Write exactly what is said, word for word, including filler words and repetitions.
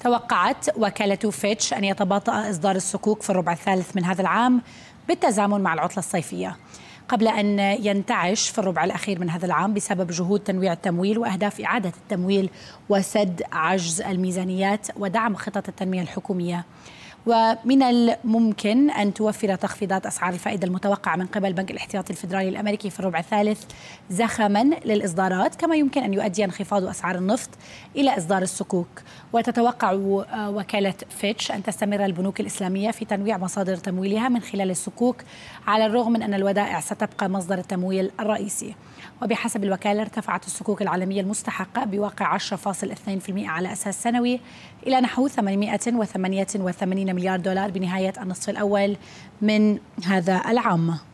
توقعت وكالة فيتش أن يتباطأ إصدار الصكوك في الربع الثالث من هذا العام بالتزامن مع العطلة الصيفية، قبل أن ينتعش في الربع الأخير من هذا العام بسبب جهود تنويع التمويل وأهداف إعادة التمويل وسد عجز الميزانيات ودعم خطط التنمية الحكومية. ومن الممكن أن توفر تخفيضات أسعار الفائدة المتوقعة من قبل بنك الاحتياطي الفيدرالي الأمريكي في الربع الثالث زخما للإصدارات، كما يمكن أن يؤدي انخفاض أسعار النفط إلى إصدار الصكوك. وتتوقع وكالة فيتش أن تستمر البنوك الإسلامية في تنويع مصادر تمويلها من خلال الصكوك، على الرغم من أن الودائع ستبقى مصدر التمويل الرئيسي. وبحسب الوكالة ارتفعت الصكوك العالمية المستحقة بواقع عشرة فاصلة اثنين بالمئة على أساس سنوي إلى نحو ثمانمئة وثمانية وثمانين مليار دولار بنهاية النصف الأول من هذا العام.